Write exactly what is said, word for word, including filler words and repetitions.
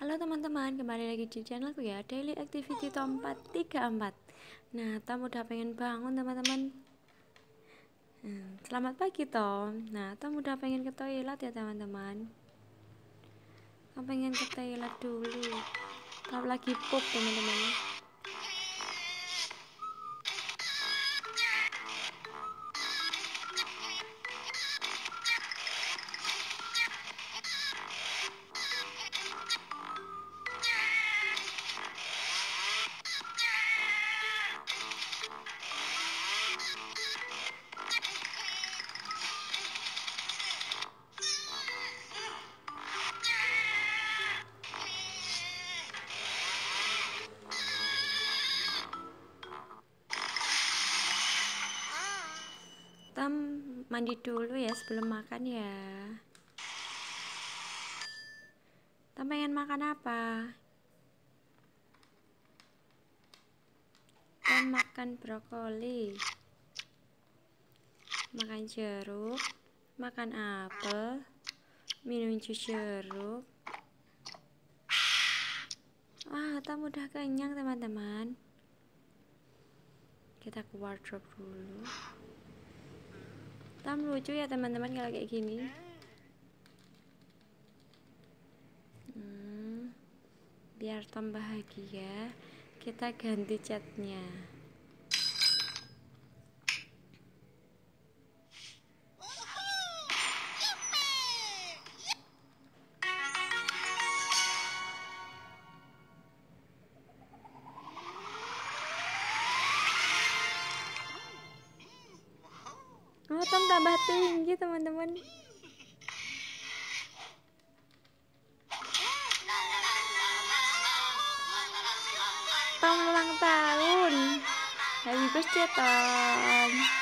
Halo teman-teman, kembali lagi di channelku ya, Daily Activity Tom empat tiga empat. Nah, Tom udah pengen bangun teman-teman. hmm, Selamat pagi Tom. Nah, Tom udah pengen ke toilet ya teman-teman. Tom pengen ke toilet dulu. Tom lagi pup teman-teman. Tom mandi dulu ya sebelum makan ya. Tom pengen makan apa? Tom makan brokoli, makan jeruk, makan apel, minum jus jeruk. Ah, Tom udah kenyang teman-teman. Kita ke wardrobe dulu. Tom lucu ya teman-teman kalau kayak gini. hmm, Biar Tom bahagia, kita ganti catnya. Oh, Tom tambah tinggi teman-teman. Tom ulang tahun. Happy birthday Tom.